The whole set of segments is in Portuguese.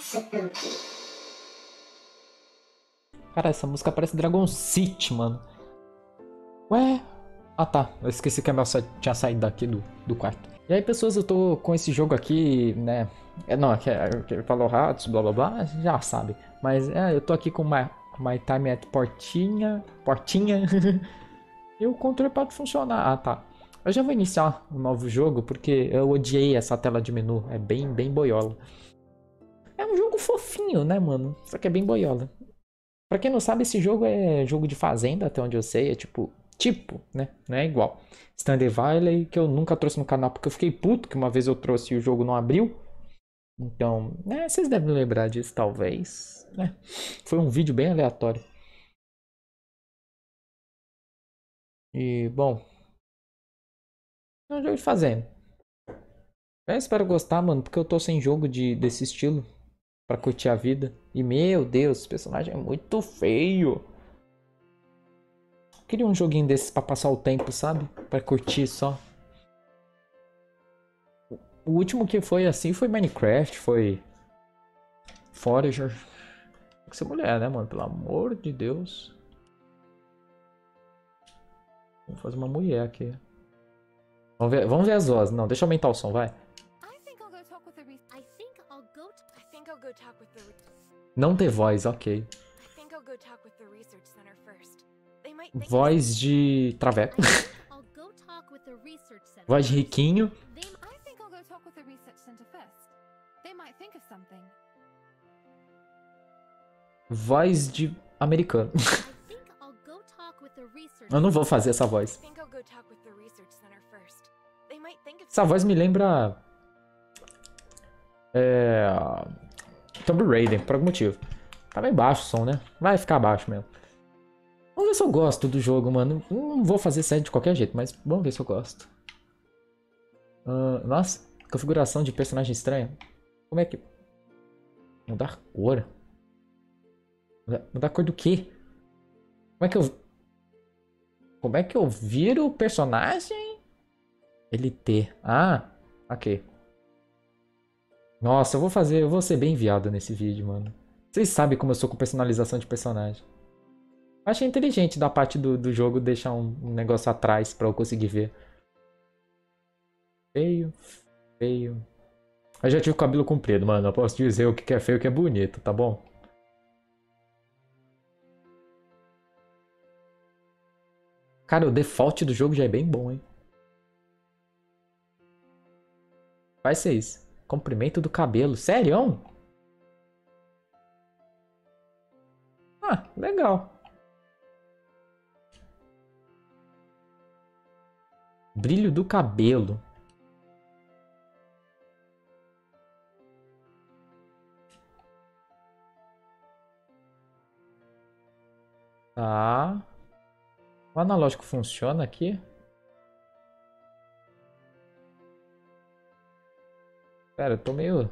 Cara, essa música parece Dragon City, mano. Ué? Ah tá, eu esqueci que a Mel tinha saído daqui do quarto. E aí, pessoas, eu tô com esse jogo aqui, né? Não, que falou ratos, blá blá blá, já sabe. Mas eu tô aqui com My Time at Portinha. Portinha. E o controle pode funcionar. Ah tá. Eu já vou iniciar um novo jogo porque eu odiei essa tela de menu. É bem boiola. É um jogo fofinho, né, mano? Só que é bem boiola. Pra quem não sabe, esse jogo é jogo de fazenda, até onde eu sei. É tipo, né? Não é igual. Stardew Valley, que eu nunca trouxe no canal porque eu fiquei puto que uma vez eu trouxe e o jogo não abriu. Então, vocês devem lembrar disso, talvez. Né? Foi um vídeo bem aleatório. E, bom, é um jogo de fazenda. Eu espero gostar, mano, porque eu tô sem jogo desse estilo pra curtir a vida. E, meu Deus, esse personagem é muito feio. Eu queria um joguinho desses pra passar o tempo, sabe? Pra curtir só. O último que foi assim foi Minecraft, foi Forager. Tem que ser mulher, né, mano? Pelo amor de Deus. Vamos fazer uma mulher aqui. Vamos ver as vozes. Não, deixa eu aumentar o som, vai. Não ter voz, ok. Voz de traveco. Voz de riquinho. Voz de americano. Eu não vou fazer essa voz. Essa voz me lembra... Tomb Raider, por algum motivo. Tá bem baixo o som, né? Vai ficar baixo mesmo. Vamos ver se eu gosto do jogo, mano. Não vou fazer sério de qualquer jeito, mas vamos ver se eu gosto. Nossa, configuração de personagem estranha. Como é que... Mudar cor? Mudar cor do quê? Como é que eu viro o personagem? LT. Ah, ok. Nossa, eu vou ser bem enviado nesse vídeo, mano. Vocês sabem como eu sou com personalização de personagem. Achei inteligente da parte do jogo deixar um negócio atrás pra eu conseguir ver. Feio, feio. Eu já tive o cabelo comprido, mano. Eu posso dizer o que é feio e o que é bonito, tá bom? Cara, o default do jogo já é bem bom, hein? Vai ser isso. Comprimento do cabelo. Sério? Ah, legal. Brilho do cabelo. Tá. O analógico funciona aqui? Pera, eu tô meio...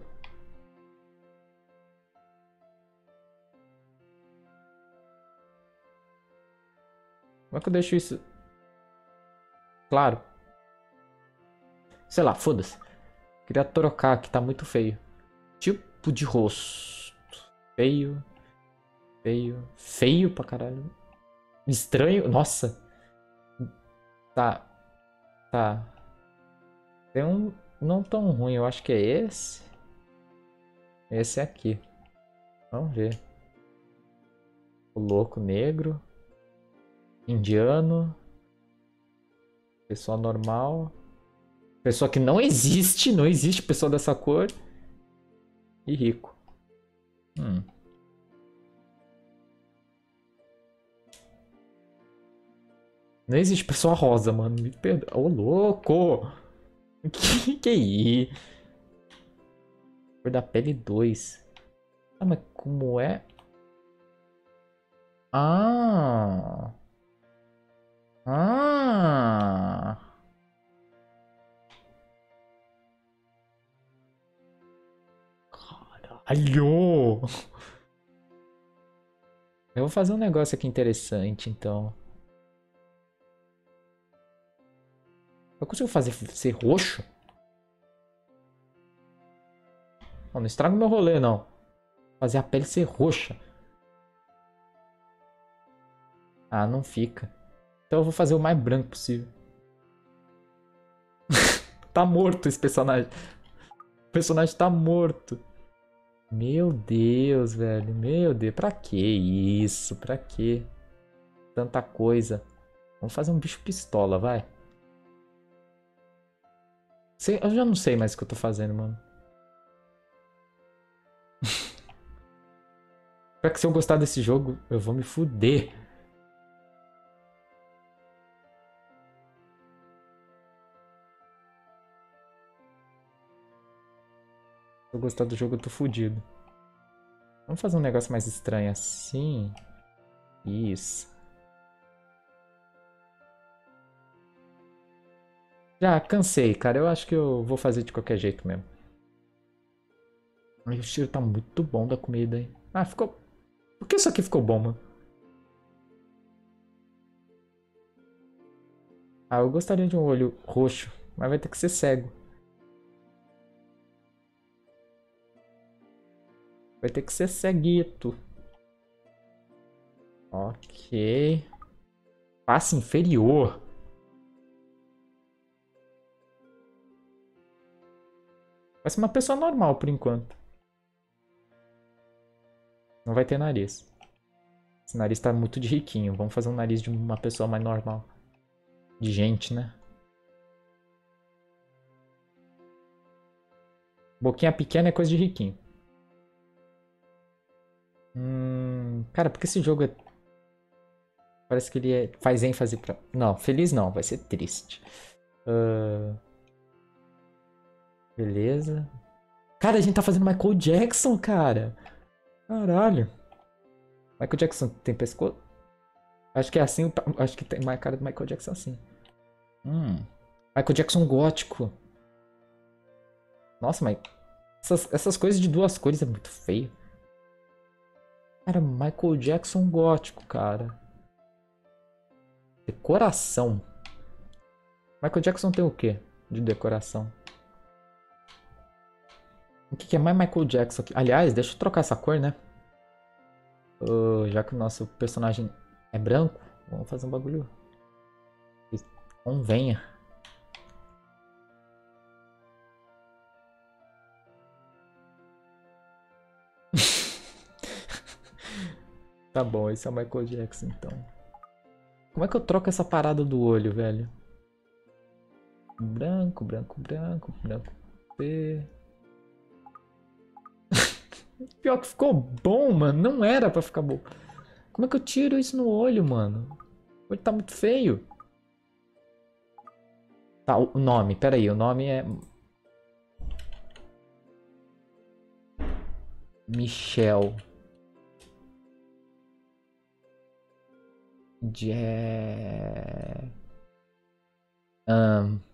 Como é que eu deixo isso? Claro. Sei lá, foda-se. Queria trocar aqui, tá muito feio. Tipo de rosto. Feio. Feio. Feio pra caralho. Estranho. Nossa. Tá. Tá. Tem um não tão ruim. Eu acho que é esse. Esse aqui. Vamos ver. O louco negro. Indiano. Pessoa normal. Pessoa que não existe. Não existe pessoa dessa cor. E rico. Não existe pessoa rosa, mano. Me perdoa. Ô, louco! Que é isso? Cor da pele 2. Ah, mas como é? Ah! Ah! Caralho! Eu vou fazer um negócio aqui interessante, então. Eu consigo fazer ser roxo? Não, não estraga o meu rolê, não. Fazer a pele ser roxa. Ah, não fica. Então eu vou fazer o mais branco possível. Tá morto esse personagem. O personagem tá morto. Meu Deus, velho. Meu Deus. Pra que isso? Pra que tanta coisa? Vamos fazer um bicho pistola, vai. Eu já não sei mais o que eu tô fazendo, mano. Pra que se eu gostar desse jogo, eu vou me fuder. Se eu gostar do jogo, eu tô fudido. Vamos fazer um negócio mais estranho assim. Isso. Já cansei, cara. Eu acho que eu vou fazer de qualquer jeito mesmo. Ai, o cheiro tá muito bom da comida, hein? Ah, ficou. Por que isso aqui ficou bom, mano? Ah, eu gostaria de um olho roxo, mas vai ter que ser cego. Vai ter que ser ceguito. Ok. Face inferior. Vai ser uma pessoa normal por enquanto. Não vai ter nariz. Esse nariz tá muito de riquinho. Vamos fazer um nariz de uma pessoa mais normal. De gente, né? Boquinha pequena é coisa de riquinho. Cara, porque esse jogo é... Parece que ele faz ênfase pra... Não, feliz não. Vai ser triste. Beleza. Cara, a gente tá fazendo Michael Jackson, cara. Caralho. Michael Jackson tem pescoço? Acho que é assim. Acho que tem mais cara do Michael Jackson assim. Michael Jackson gótico. Nossa, mas essas coisas de duas cores é muito feio. Cara, Michael Jackson gótico, cara. Decoração. Michael Jackson tem o quê de decoração? O que é mais Michael Jackson aqui? Aliás, deixa eu trocar essa cor, né? Já que o nosso personagem é branco, vamos fazer um bagulho que convenha. Tá bom, esse é o Michael Jackson então. Como é que eu troco essa parada do olho, velho? Branco, branco, branco, branco. P. Pior que ficou bom, mano. Não era pra ficar bom. Como é que eu tiro isso no olho, mano? O olho tá muito feio. Tá, o nome, pera aí, o nome é... Michel. Je... Ahn,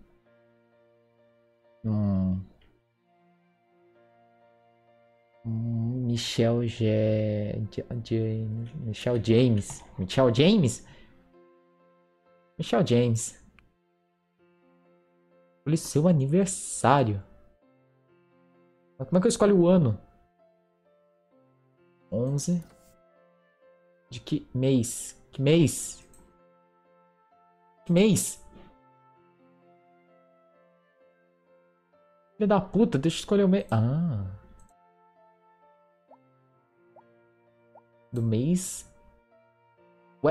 hum, Michel Michel James. Michel James? Michel James. Olha seu aniversário. Mas como é que eu escolho o ano? 11 de que mês? Que mês? Que mês? Filha da puta, deixa eu escolher o mês. Ah. Do mês. Ué?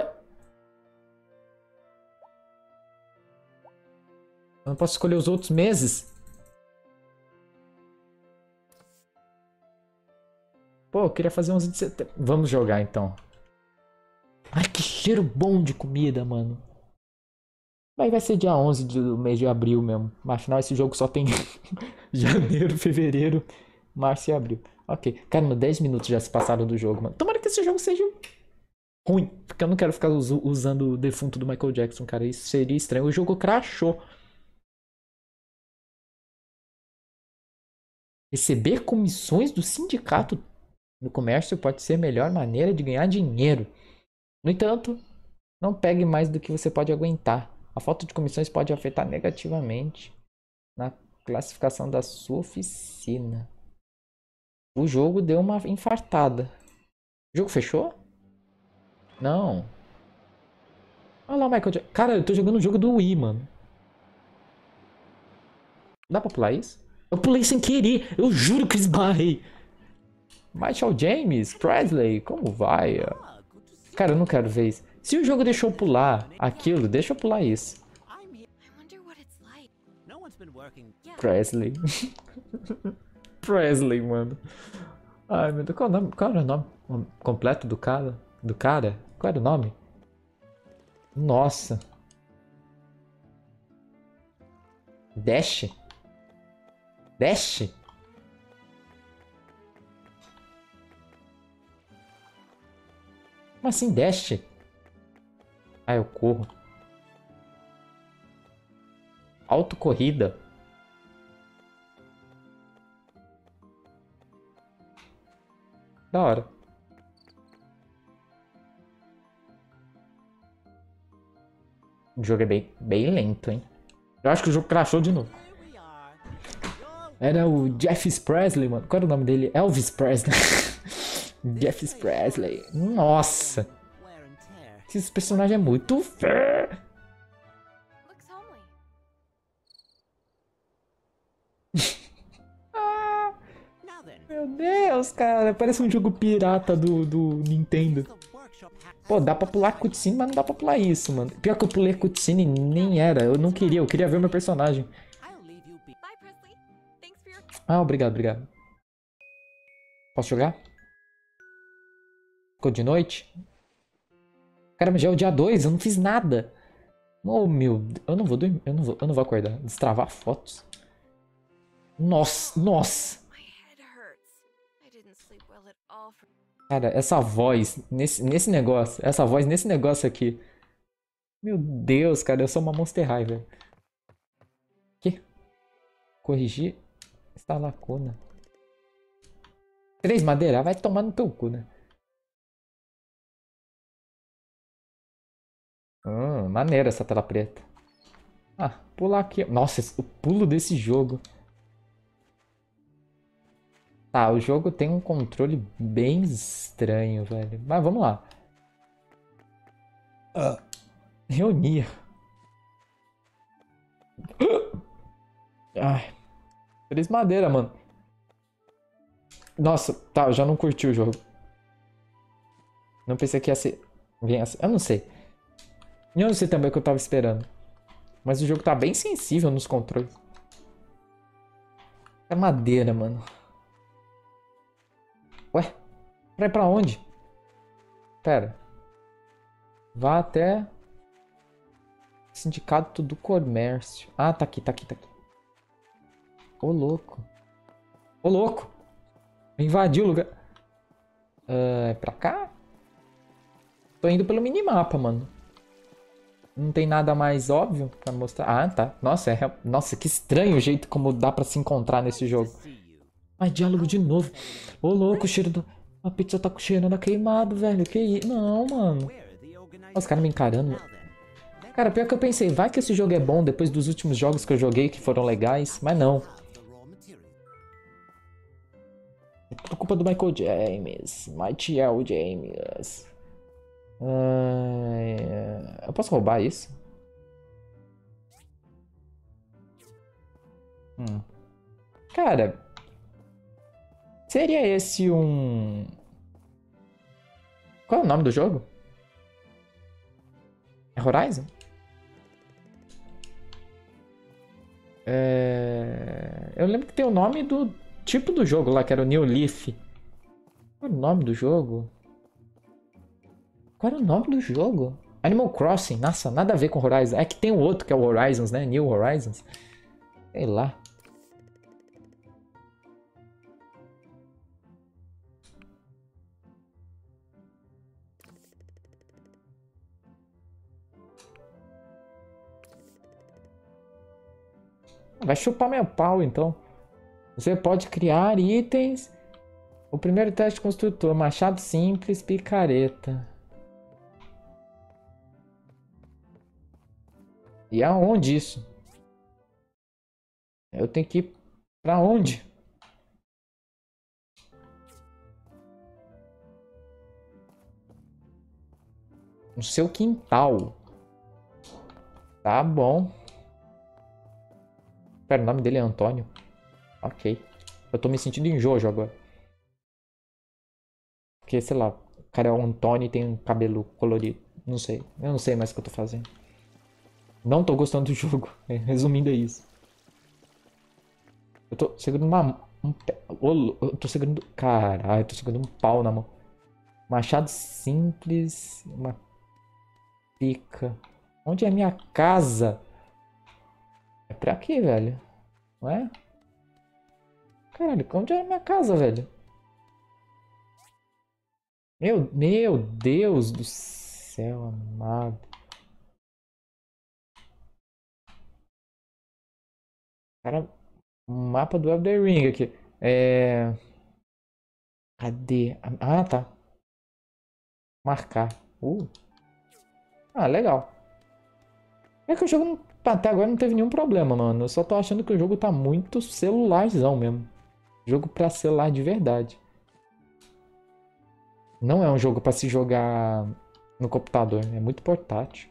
Eu não posso escolher os outros meses? Pô, eu queria fazer 11 de setembro. Vamos jogar então. Ai, que cheiro bom de comida, mano. Mas vai ser dia 11 do mês de abril mesmo. Mas afinal esse jogo só tem janeiro, fevereiro, março e abril. Ok. Cara, 10 minutos já se passaram do jogo, mano. Tomara que esse jogo seja ruim. Porque eu não quero ficar usando o defunto do Michael Jackson, cara. Isso seria estranho. O jogo crashou. Receber comissões do sindicato no comércio pode ser a melhor maneira de ganhar dinheiro. No entanto, não pegue mais do que você pode aguentar. A falta de comissões pode afetar negativamente na classificação da sua oficina. O jogo deu uma infartada. O jogo fechou? Não. Olha lá o Michael Jackson. Cara, eu tô jogando o jogo do Wii, mano. Dá pra pular isso? Eu pulei sem querer. Eu juro que esbarrei. Michael James, Presley, como vai? Cara, eu não quero ver isso. Se o jogo deixou eu pular aquilo, deixa eu pular isso. Presley. Presley, mano. Ai, meu Deus. Qual era o nome completo do cara? Do cara? Qual era o nome? Nossa. Dash? Dash? Como assim Dash? Ah, eu corro. Autocorrida. Da hora. O jogo é bem lento, hein? Eu acho que o jogo crashou de novo. Era o Jeff Presley, mano. Qual era o nome dele? Elvis Presley. Jeff Presley. Nossa. Esse personagem é muito feio. Meu Deus, cara. Parece um jogo pirata do Nintendo. Pô, dá pra pular cutscene, mas não dá pra pular isso, mano. Pior que eu pulei cutscene e nem era. Eu não queria, eu queria ver o meu personagem. Ah, obrigado, obrigado. Posso jogar? Ficou de noite? Caramba, já é o dia 2, eu não fiz nada. Oh, meu Deus. Eu não vou dormir, eu não vou acordar. Destravar fotos. Nossa, nossa. Cara, essa voz nesse negócio. Essa voz nesse negócio aqui. Meu Deus, cara, eu sou uma Monster High, velho. Que? Corrigir esta lacuna. 3 madeira? Vai tomar no teu cu, né? Maneira essa tela preta. Ah, pular aqui. Nossa, o pulo desse jogo. Tá, o jogo tem um controle bem estranho, velho. Mas vamos lá. Reunir. Ai, 3 madeira, mano. Nossa, tá, eu já não curti o jogo. Não pensei que ia ser. Bem assim. Eu não sei. Eu não sei também o que eu tava esperando. Mas o jogo tá bem sensível nos controles. É madeira, mano. Ué? Pra ir pra onde? Pera. Vá até Sindicato do Comércio. Ah, tá aqui, tá aqui, tá aqui. Ô, louco. Ô, louco. Invadiu o lugar. É pra cá? Tô indo pelo minimapa, mano. Não tem nada mais óbvio pra mostrar. Ah, tá. Nossa, Nossa, que estranho o jeito como dá pra se encontrar nesse jogo. Ai, diálogo de novo. Ô, louco, o cheiro do... A pizza tá cheirando a queimado, velho. Que isso? Não, mano. Olha os caras me encarando, mano. Cara, pior que eu pensei, vai que esse jogo é bom depois dos últimos jogos que eu joguei que foram legais, mas não. É tudo culpa do Michael James. Michael James. Eu posso roubar isso? Cara, seria esse um... Qual é o nome do jogo? É Horizon? Eu lembro que tem o nome do tipo do jogo lá, que era o New Leaf. Qual é o nome do jogo? Qual era o nome do jogo? Animal Crossing. Nossa, nada a ver com Horizon. É que tem o outro que é o Horizons, né? New Horizons. Sei lá. Vai chupar meu pau, então. Você pode criar itens. O primeiro teste construtor. Machado simples, picareta. E aonde isso? Eu tenho que ir pra onde? No seu quintal. Tá bom. Pera, o nome dele é Antônio. Ok. Eu tô me sentindo em Jojo agora. Porque, sei lá, o cara é o Antônio e tem um cabelo colorido. Não sei. Eu não sei mais o que eu tô fazendo. Não tô gostando do jogo. Resumindo, é isso. Eu tô segurando eu tô segurando. Caralho, eu tô segurando um pau na mão. Machado simples. Uma pica. Onde é a minha casa? É pra aqui, velho. Não é? Caralho, onde é a minha casa, velho? Meu Deus do céu, amado. Cara, um mapa do Elden Ring aqui. É. Cadê? Ah, tá. Marcar. Ah, legal. É que o jogo até agora não teve nenhum problema, mano. Eu só tô achando que o jogo tá muito celularzão mesmo. Jogo pra celular de verdade. Não é um jogo pra se jogar no computador. É muito portátil.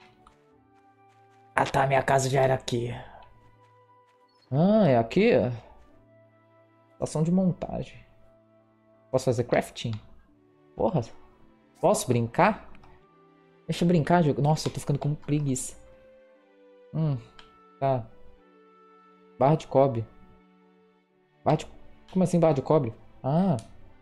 Ah tá, minha casa já era aqui. Ah, é aqui? Estação de montagem. Posso fazer crafting? Porra. Posso brincar? Deixa eu brincar, jogo. Nossa, eu tô ficando com preguiça. Tá. Barra de cobre. Barra de... Como assim barra de cobre? Ah.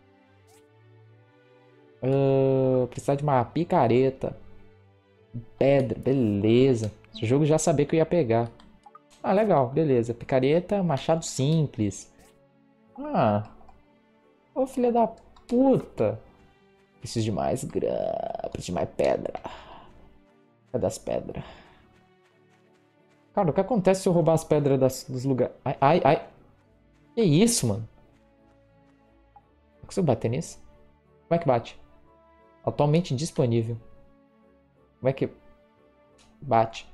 Precisar de uma picareta. Pedra, beleza. Esse jogo já sabia que eu ia pegar. Ah, legal, beleza. Picareta, machado simples. Ah. Ô, filha da puta. Preciso de mais grana. Preciso de mais pedra. Cadê as pedras? Cara, o que acontece se eu roubar as pedras dos lugares? Ai, ai, ai. Que isso, mano? Se eu bater nisso? Como é que bate? Atualmente disponível. Como é que bate?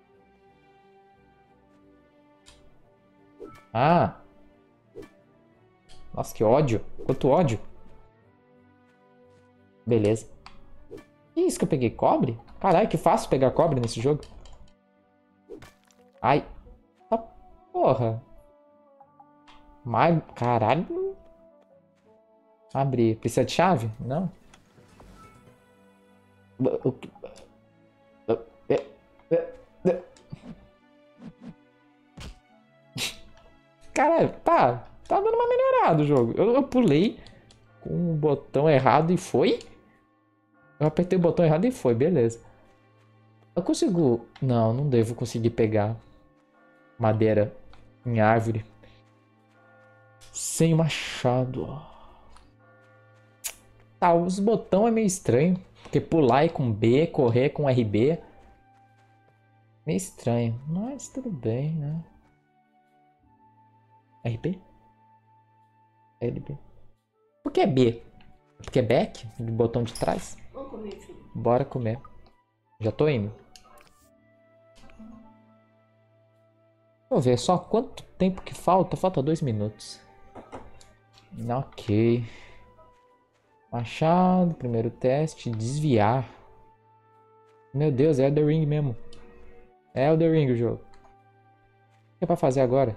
Ah! Nossa, que ódio. Quanto ódio. Beleza. Que isso que eu peguei? Cobre? Caralho, que fácil pegar cobre nesse jogo. Ai. Tá porra. Mas, caralho. Abrir. Precisa de chave? Não. Caralho, tá. Tá dando uma melhorada o jogo. Eu pulei com o botão errado e foi? Eu apertei o botão errado e foi, beleza. Eu consigo... Não, não devo conseguir pegar madeira em árvore sem machado. Tá, os botão é meio estranho. Porque pular é com B, correr é com RB. Meio estranho, mas tudo bem, né? RB? LB. Por que é B? Porque é back? Do botão de trás? Vamos comer, filho. Bora comer. Já tô indo. Vou ver só quanto tempo que falta. Falta 2 minutos. Ok. Machado, primeiro teste. Desviar. Meu Deus, é Elden Ring mesmo. É Elden Ring o jogo. O que é pra fazer agora?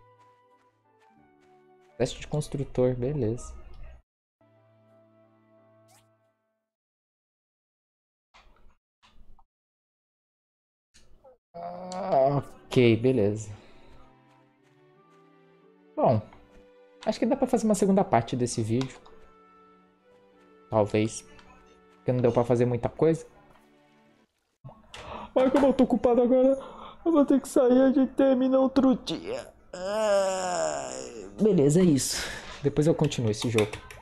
Teste de construtor, beleza. Ok, beleza. Bom, acho que dá pra fazer uma segunda parte desse vídeo. Talvez. Porque não deu pra fazer muita coisa. Ai, como eu tô ocupado agora, eu vou ter que sair, a gente termina outro dia. Beleza, é isso. Depois eu continuo esse jogo.